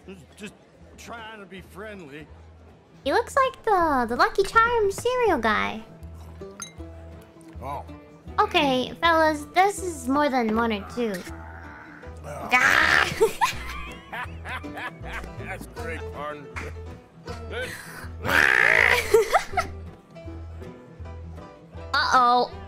Just trying to be friendly. He looks like the Lucky Charms cereal guy. Oh. Okay, fellas, this is more than one or two. That's great, partner. Uh-oh.